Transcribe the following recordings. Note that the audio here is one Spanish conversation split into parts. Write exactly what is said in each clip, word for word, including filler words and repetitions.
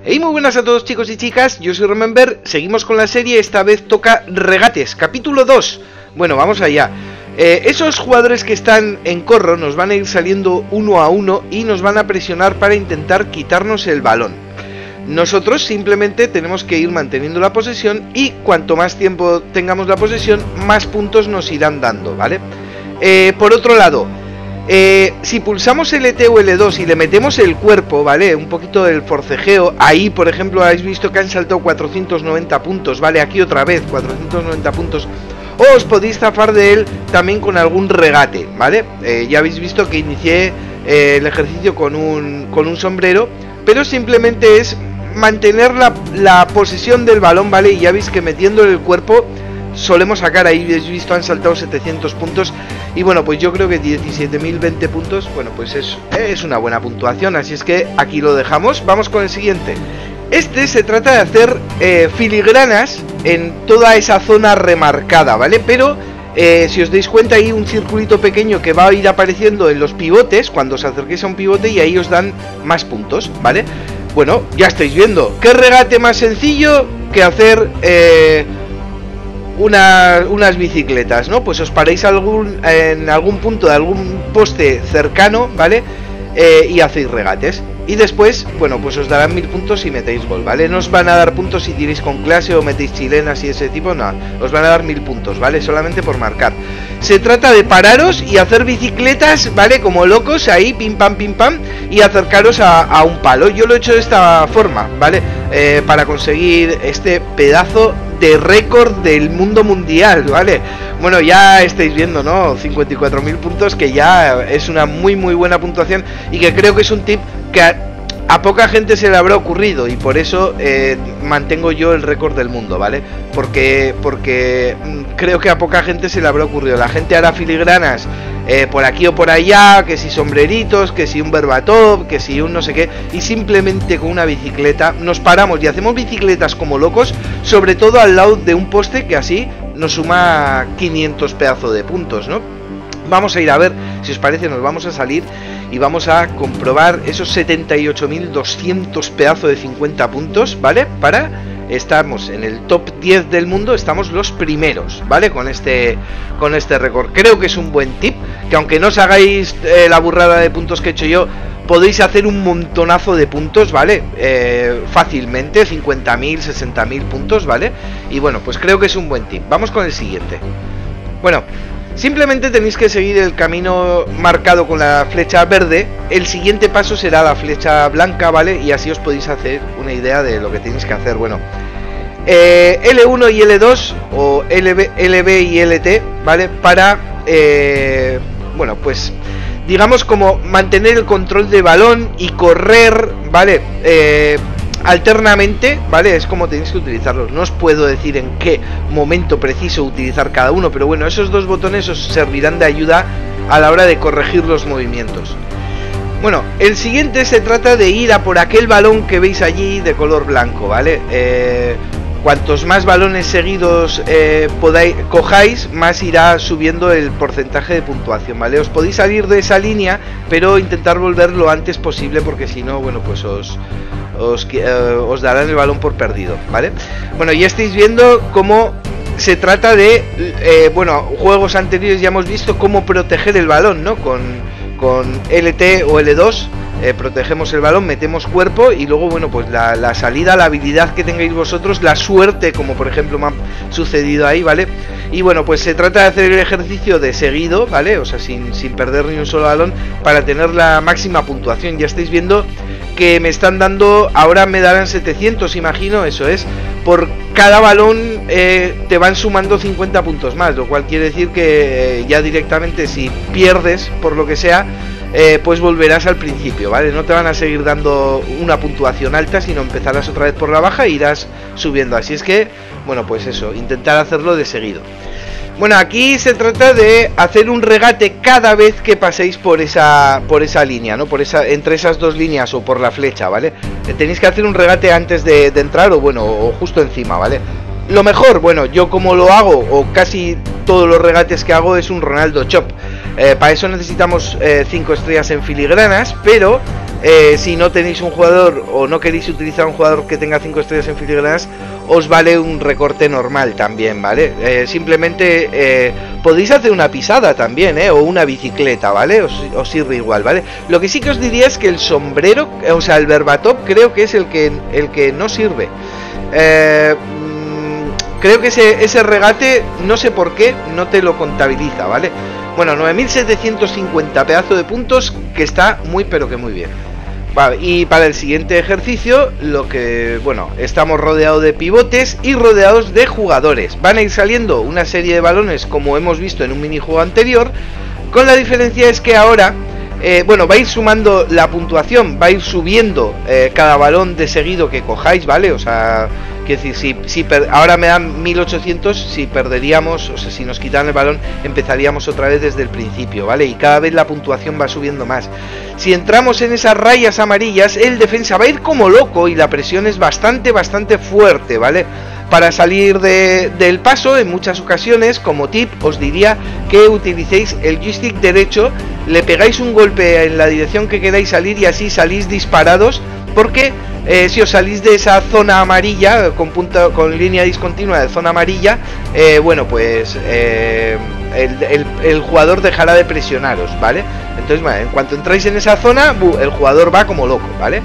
Hey, muy buenas a todos chicos y chicas, yo soy Remember, seguimos con la serie, esta vez toca regates, capítulo dos. Bueno, vamos allá. eh, Esos jugadores que están en corro nos van a ir saliendo uno a uno y nos van a presionar para intentar quitarnos el balón. Nosotros simplemente tenemos que ir manteniendo la posesión y cuanto más tiempo tengamos la posesión, más puntos nos irán dando, ¿vale? Eh, por otro lado, Eh, si pulsamos L T o L dos y le metemos el cuerpo, ¿vale? Un poquito del forcejeo. Ahí, por ejemplo, habéis visto que han saltado cuatrocientos noventa puntos, ¿vale? Aquí otra vez, cuatrocientos noventa puntos. O os podéis zafar de él también con algún regate, ¿vale? Eh, ya habéis visto que inicié eh, el ejercicio con un, con un sombrero, pero simplemente es mantener la, la posesión del balón, ¿vale? Y ya veis que metiéndole el cuerpo solemos sacar, ahí habéis visto, han saltado setecientos puntos. Y bueno, pues yo creo que diecisiete mil veinte puntos, bueno, pues es, es una buena puntuación. Así es que aquí lo dejamos, vamos con el siguiente. Este se trata de hacer eh, filigranas en toda esa zona remarcada, ¿vale? Pero eh, si os dais cuenta, hay un circulito pequeño que va a ir apareciendo en los pivotes cuando os acerquéis a un pivote y ahí os dan más puntos, ¿vale? Bueno, ya estáis viendo, ¿qué regate más sencillo que hacer eh, Una, unas bicicletas, ¿no? Pues os paráis algún, en algún punto de algún poste cercano, ¿vale? Eh, y hacéis regates. Y después, bueno, pues os darán mil puntos si metéis gol, ¿vale? No os van a dar puntos si tiréis con clase o metéis chilenas y ese tipo, no. Os van a dar mil puntos, ¿vale? Solamente por marcar. Se trata de pararos y hacer bicicletas, ¿vale? Como locos, ahí, pim pam, pim pam, y acercaros a, a un palo. Yo lo he hecho de esta forma, ¿vale? Eh, para conseguir este pedazo de récord del mundo mundial, ¿vale? Bueno, ya estáis viendo, ¿no? cincuenta y cuatro mil puntos, que ya es una muy muy buena puntuación y que creo que es un tip que a, a poca gente se le habrá ocurrido y por eso eh, mantengo yo el récord del mundo, ¿vale? Porque, porque creo que a poca gente se le habrá ocurrido. La gente hará filigranas eh, por aquí o por allá, que si sombreritos, que si un verbatop, que si un no sé qué, y simplemente con una bicicleta nos paramos y hacemos bicicletas como locos, sobre todo al lado de un poste, que así nos suma quinientos pedazos de puntos, ¿no? Vamos a ir a ver, si os parece, nos vamos a salir y vamos a comprobar esos setenta y ocho mil doscientos pedazos de cincuenta puntos, ¿vale? Para, estamos en el top diez del mundo, estamos los primeros, ¿vale? Con este, con este récord. Creo que es un buen tip, que aunque no os hagáis eh, la burrada de puntos que he hecho yo, podéis hacer un montonazo de puntos, ¿vale? Eh, fácilmente, cincuenta mil, sesenta mil puntos, ¿vale? Y bueno, pues creo que es un buen tip. Vamos con el siguiente. Bueno, simplemente tenéis que seguir el camino marcado con la flecha verde. El siguiente paso será la flecha blanca, ¿vale? Y así os podéis hacer una idea de lo que tenéis que hacer. Bueno, eh, L uno y L dos o L B, L B y L T, ¿vale? Para, eh, bueno, pues digamos como mantener el control de balón y correr, ¿vale? Eh, alternamente, ¿vale? Es como tenéis que utilizarlos. No os puedo decir en qué momento preciso utilizar cada uno, pero bueno, esos dos botones os servirán de ayuda a la hora de corregir los movimientos. Bueno, el siguiente se trata de ir a por aquel balón que veis allí de color blanco, ¿vale? Eh, cuantos más balones seguidos eh, podáis, cojáis, más irá subiendo el porcentaje de puntuación, ¿vale? Os podéis salir de esa línea, pero intentar volver lo antes posible, porque si no, bueno, pues os... Os, eh, os darán el balón por perdido, ¿vale? Bueno, ya estáis viendo cómo se trata de, eh, bueno, juegos anteriores ya hemos visto cómo proteger el balón, ¿no? Con, con L T o L dos eh, protegemos el balón, metemos cuerpo y luego, bueno, pues la, la salida, la habilidad que tengáis vosotros, la suerte, como por ejemplo me ha sucedido ahí, ¿vale? Y bueno, pues se trata de hacer el ejercicio de seguido, ¿vale? O sea, sin, sin perder ni un solo balón para tener la máxima puntuación. Ya estáis viendo que me están dando, ahora me darán setecientos, imagino, eso es, por cada balón eh, te van sumando cincuenta puntos más, lo cual quiere decir que eh, ya directamente si pierdes, por lo que sea, eh, pues volverás al principio, ¿vale? No te van a seguir dando una puntuación alta, sino empezarás otra vez por la baja e irás subiendo, así es que, bueno, pues eso, intentar hacerlo de seguido. Bueno, aquí se trata de hacer un regate cada vez que paséis por esa por esa línea, ¿no? Por esa, entre esas dos líneas o por la flecha, ¿vale? Tenéis que hacer un regate antes de, de entrar o bueno, o justo encima, ¿vale? Lo mejor, bueno, yo como lo hago, o casi todos los regates que hago, es un Ronaldo Chop. Eh, para eso necesitamos cinco eh, estrellas en filigranas, pero eh, si no tenéis un jugador o no queréis utilizar un jugador que tenga cinco estrellas en filigranas, os vale un recorte normal también, ¿vale? Eh, simplemente eh, podéis hacer una pisada también, ¿eh? O una bicicleta, ¿vale? Os, os sirve igual, ¿vale? Lo que sí que os diría es que el sombrero, o sea, el Verbatop creo que es el que, el que no sirve. Eh... Creo que ese, ese regate, no sé por qué, no te lo contabiliza, ¿vale? Bueno, nueve mil setecientos cincuenta, pedazo de puntos, que está muy pero que muy bien. Vale, y para el siguiente ejercicio, lo que, bueno, estamos rodeados de pivotes y rodeados de jugadores. Van a ir saliendo una serie de balones, como hemos visto en un minijuego anterior, con la diferencia es que ahora... Eh, bueno, va a ir sumando la puntuación, va a ir subiendo eh, cada balón de seguido que cojáis, ¿vale? O sea, quiero decir, si, si per ahora me dan mil ochocientos, si perderíamos, o sea, si nos quitan el balón, empezaríamos otra vez desde el principio, ¿vale? Y cada vez la puntuación va subiendo más. Si entramos en esas rayas amarillas, el defensa va a ir como loco y la presión es bastante, bastante fuerte, ¿vale? Para salir de, del paso, en muchas ocasiones, como tip, os diría que utilicéis el joystick derecho, le pegáis un golpe en la dirección que queráis salir y así salís disparados, porque eh, si os salís de esa zona amarilla, con, punta, con línea discontinua de zona amarilla, eh, bueno, pues eh, el, el, el jugador dejará de presionaros, ¿vale? Entonces, bueno, en cuanto entráis en esa zona, el jugador va como loco, ¿vale?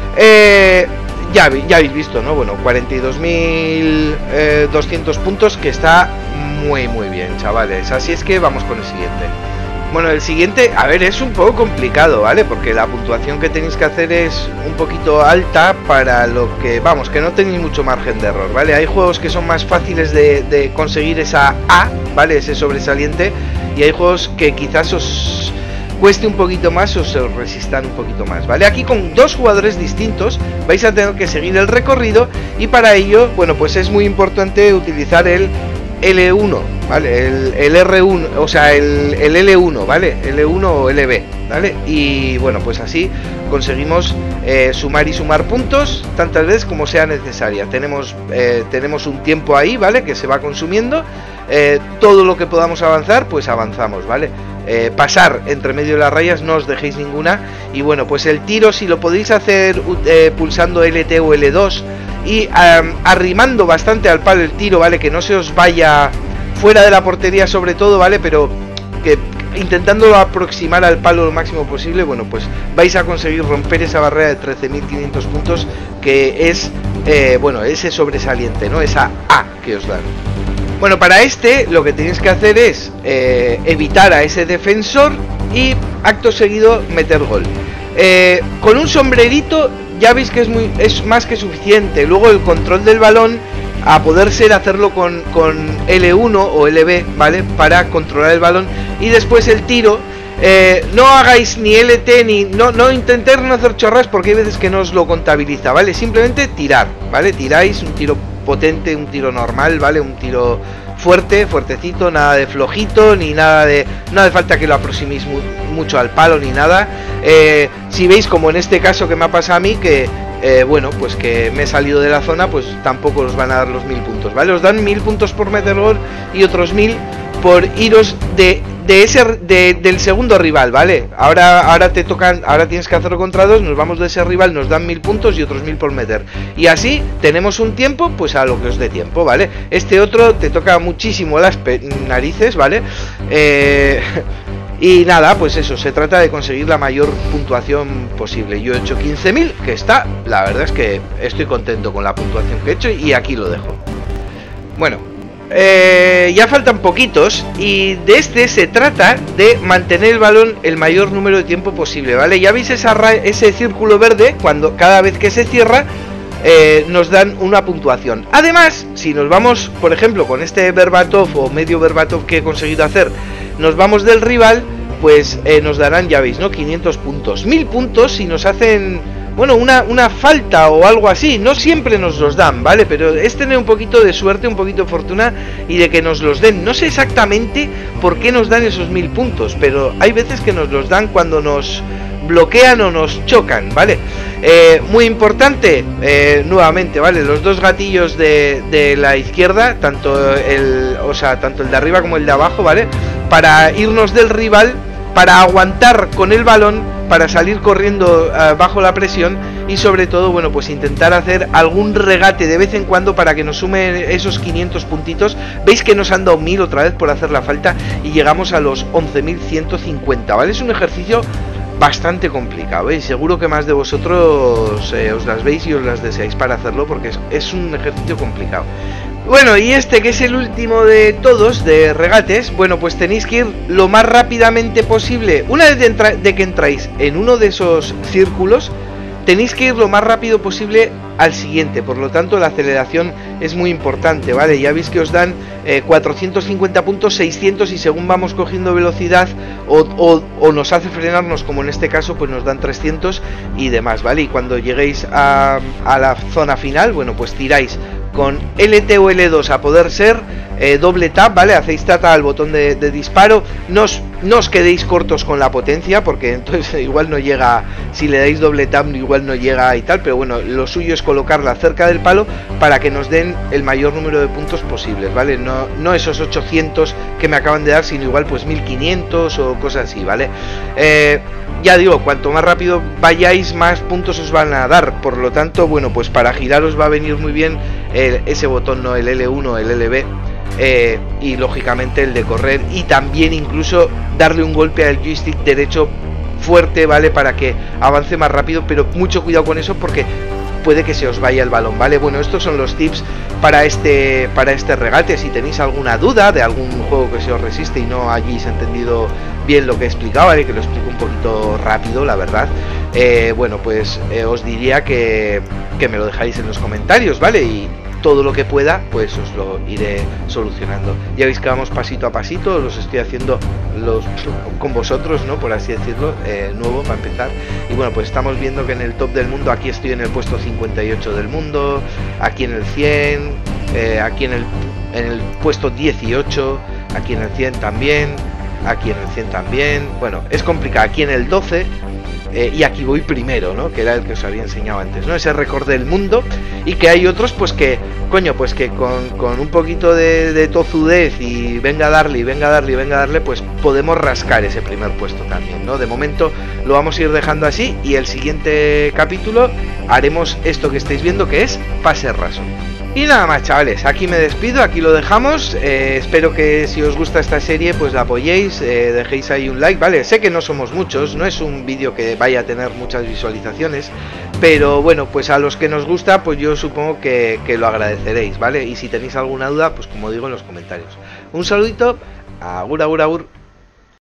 Eh... Ya, ya habéis visto, ¿no? Bueno, cuarenta y dos mil doscientos puntos, que está muy muy bien, chavales. Así es que vamos con el siguiente. Bueno, el siguiente, a ver, es un poco complicado, ¿vale? Porque la puntuación que tenéis que hacer es un poquito alta para lo que... Vamos, que no tenéis mucho margen de error, ¿vale? Hay juegos que son más fáciles de, de conseguir esa A, ¿vale? Ese sobresaliente. Y hay juegos que quizás os... cueste un poquito más o se os resistan un poquito más, ¿vale? Aquí con dos jugadores distintos vais a tener que seguir el recorrido y para ello, bueno, pues es muy importante utilizar el L uno, ¿vale? El, el R uno, o sea, el, el L uno, ¿vale? L uno o L B, ¿vale? Y bueno, pues así conseguimos eh, sumar y sumar puntos tantas veces como sea necesaria. Tenemos, eh, tenemos un tiempo ahí, ¿vale? Que se va consumiendo. Eh, todo lo que podamos avanzar, pues avanzamos, ¿vale? Eh, pasar entre medio de las rayas, no os dejéis ninguna. Y bueno, pues el tiro, si lo podéis hacer eh, pulsando L T o L dos y um, arrimando bastante al palo el tiro, ¿vale? Que no se os vaya fuera de la portería sobre todo, ¿vale? Pero que intentando aproximar al palo lo máximo posible, bueno, pues vais a conseguir romper esa barrera de trece mil quinientos puntos, que es, eh, bueno, ese sobresaliente, ¿no? Esa A que os dan. Bueno, para este lo que tenéis que hacer es eh, evitar a ese defensor y acto seguido meter gol. Eh, con un sombrerito ya veis que es, muy, es más que suficiente. Luego el control del balón, a poder ser hacerlo con, con L uno o L B, ¿vale? Para controlar el balón. Y después el tiro, eh, no hagáis ni L T ni... No, no intentéis no hacer chorras porque hay veces que no os lo contabiliza, ¿vale? Simplemente tirar, ¿vale? Tiráis un tiro potente, un tiro normal, ¿vale? Un tiro fuerte, fuertecito, nada de flojito, ni nada de... No hace falta que lo aproximéis mu mucho al palo, ni nada. Eh, si veis, como en este caso que me ha pasado a mí, que... Eh, bueno, pues que me he salido de la zona, pues tampoco os van a dar los mil puntos, ¿vale? Os dan mil puntos por meter gol y otros mil por iros de, de ese de, del segundo rival, ¿vale? Ahora, ahora te tocan, ahora tienes que hacerlo contra dos, nos vamos de ese rival, nos dan mil puntos y otros mil por meter. Y así tenemos un tiempo, pues a lo que os dé tiempo, ¿vale? Este otro te toca muchísimo las narices, ¿vale? Eh... Y nada, pues eso, se trata de conseguir la mayor puntuación posible. Yo he hecho quince mil, que está, la verdad es que estoy contento con la puntuación que he hecho y aquí lo dejo. Bueno, eh, ya faltan poquitos y de este se trata de mantener el balón el mayor número de tiempo posible, ¿vale? Ya veis esa ese círculo verde, cuando cada vez que se cierra eh, nos dan una puntuación. Además, si nos vamos, por ejemplo, con este Verbatov o medio Verbatov que he conseguido hacer, nos vamos del rival, pues eh, nos darán, ya veis, ¿no? quinientos puntos, mil puntos si nos hacen, bueno, una, una falta o algo así. No siempre nos los dan, ¿vale? Pero es tener un poquito de suerte, un poquito de fortuna y de que nos los den. No sé exactamente por qué nos dan esos mil puntos, pero hay veces que nos los dan cuando nos bloquean o nos chocan, ¿vale? Eh, muy importante, eh, nuevamente, ¿vale? Los dos gatillos de, de la izquierda, tanto el, o sea, tanto el de arriba como el de abajo, ¿vale? Para irnos del rival para aguantar con el balón, para salir corriendo uh, bajo la presión y sobre todo, bueno, pues intentar hacer algún regate de vez en cuando para que nos sume esos quinientos puntitos. Veis que nos han dado mil otra vez por hacer la falta y llegamos a los once mil ciento cincuenta, ¿vale? Es un ejercicio bastante complicado, ¿eh? Seguro que más de vosotros eh, os las veis y os las deseáis para hacerlo, porque es, es un ejercicio complicado. Bueno, y este que es el último de todos, de regates, bueno, pues tenéis que ir lo más rápidamente posible. Una vez de, de que entráis en uno de esos círculos, tenéis que ir lo más rápido posible al siguiente, por lo tanto la aceleración es muy importante, ¿vale? Ya veis que os dan eh, cuatrocientos cincuenta puntos, seiscientos, y según vamos cogiendo velocidad o, o, o nos hace frenarnos, como en este caso, pues nos dan trescientos y demás, ¿vale? Y cuando lleguéis a, a la zona final, bueno, pues tiráis con L T o L dos a poder ser, eh, doble tap, ¿vale? Hacéis tata al botón de, de disparo, no os, no os quedéis cortos con la potencia, porque entonces igual no llega, si le dais doble tap igual no llega y tal, pero bueno, lo suyo es colocarla cerca del palo para que nos den el mayor número de puntos posibles, ¿vale? No, no esos ochocientos que me acaban de dar, sino igual pues mil quinientos o cosas así, ¿vale? Eh, ya digo, cuanto más rápido vayáis, más puntos os van a dar, por lo tanto, bueno, pues para girar os va a venir muy bien el, ese botón, no el L uno, el L B, eh, y lógicamente el de correr, y también incluso darle un golpe al joystick derecho fuerte, ¿vale? Para que avance más rápido, pero mucho cuidado con eso porque puede que se os vaya el balón, ¿vale? Bueno, estos son los tips para este para este regate. Si tenéis alguna duda de algún juego que se os resiste y no hayáis entendido bien lo que he explicado, ¿vale? Que lo explico un poquito rápido, la verdad, eh, bueno, pues eh, os diría que, que me lo dejáis en los comentarios, ¿vale? Y todo lo que pueda, pues os lo iré solucionando. Ya veis que vamos pasito a pasito, los estoy haciendo los con vosotros, ¿no? Por así decirlo, eh, nuevo para empezar. Y bueno, pues estamos viendo que en el top del mundo, aquí estoy en el puesto cincuenta y ocho del mundo, aquí en el cien, eh, aquí en el, en el puesto dieciocho, aquí en el cien también, aquí en el cien también. Bueno, es complicado, aquí en el doce. Eh, y aquí voy primero, ¿no? Que era el que os había enseñado antes, ¿no? Ese récord del mundo. Y que hay otros, pues que, coño, pues que con, con un poquito de, de tozudez y venga a darle, y venga a darle, y venga a darle, pues podemos rascar ese primer puesto también, ¿no? De momento lo vamos a ir dejando así, y el siguiente capítulo haremos esto que estáis viendo, que es pase raso. Y nada más, chavales, aquí me despido, aquí lo dejamos. eh, espero que si os gusta esta serie pues la apoyéis, eh, dejéis ahí un like, ¿vale? Sé que no somos muchos, no es un vídeo que vaya a tener muchas visualizaciones, pero bueno, pues a los que nos gusta, pues yo supongo que, que lo agradeceréis, ¿vale? Y si tenéis alguna duda, pues como digo, en los comentarios. Un saludito, agur, agur, agur.